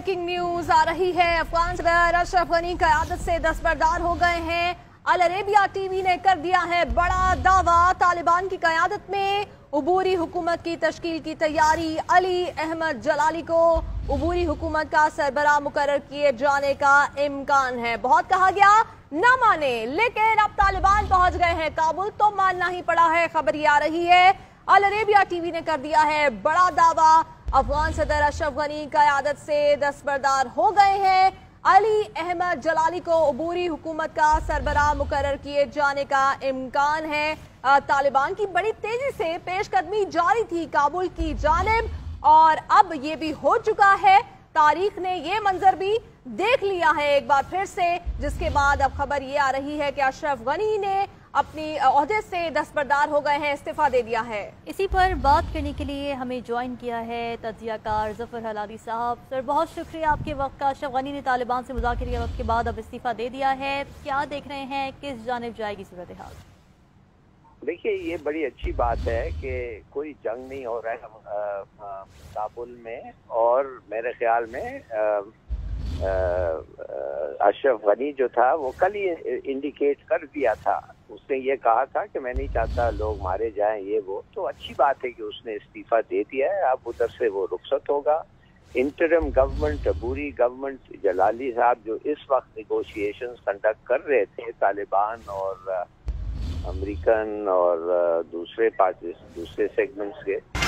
Breaking news आ रही है। अफगान सदर अशरफ गनी क़यादत से दस्तबरदार हो गए हैं। अल अरेबिया टीवी ने कर दिया है बड़ा दावा। तालिबान की क़यादत में उबूरी हुकूमत की तश्कील की तैयारी। अली अहमद जलाली को उबूरी हुकूमत का सरबराह मुकर्रर किए जाने का इम्कान है। बहुत कहा गया न माने, लेकिन अब तालिबान पहुंच गए हैं काबुल तो मानना ही पड़ा है। खबर ये आ रही है अल अरेबिया टीवी ने कर दिया है बड़ा दावा। अफगान सदर अशरफ गनी क़यादत से दस्तबरदार हो गए हैं। अली अहमद जलाली को उबूरी हुकूमत का सरबराह मुकर्रर किए जाने का इम्कान है। तालिबान की बड़ी तेजी से पेशकदमी जारी थी काबुल की जानिब और अब ये भी हो चुका है। तारीख ने ये मंजर भी देख लिया है एक बार फिर से, जिसके बाद अब खबर ये आ रही है कि अशरफ गनी ने अपनी ओहदे से दस्तबरदार हो गए हैं, इस्तीफा दे दिया है। इसी पर बात करने के लिए हमें ज्वाइन किया है तज्जियाकार ज़फ़र हलाली साहब। सर, बहुत शुक्रिया आपके वक्त का। अशरफ गनी ने तालिबान से मुज़ाकरे के वक्त के बाद अब इस्तीफा दे दिया है, क्या देख रहे हैं, किस जानिब जाएगी सूरत हाल? देखिए, ये बड़ी अच्छी बात है कि कोई जंग नहीं हो रहा है काबुल में, और मेरे ख्याल में अशरफ गनी जो था वो कल ही इंडिकेट कर दिया था। उसने ये कहा था कि मैं नहीं चाहता लोग मारे जाएं, ये वो। तो अच्छी बात है कि उसने इस्तीफा दे दिया है। अब उधर से वो रुखसत होगा। इंटरिम गवर्नमेंट, अबूरी गवर्नमेंट, जलाली साहब जो इस वक्त नेगोशिएशंस कंडक्ट कर रहे थे तालिबान और अमेरिकन और दूसरे सेगमेंट्स के,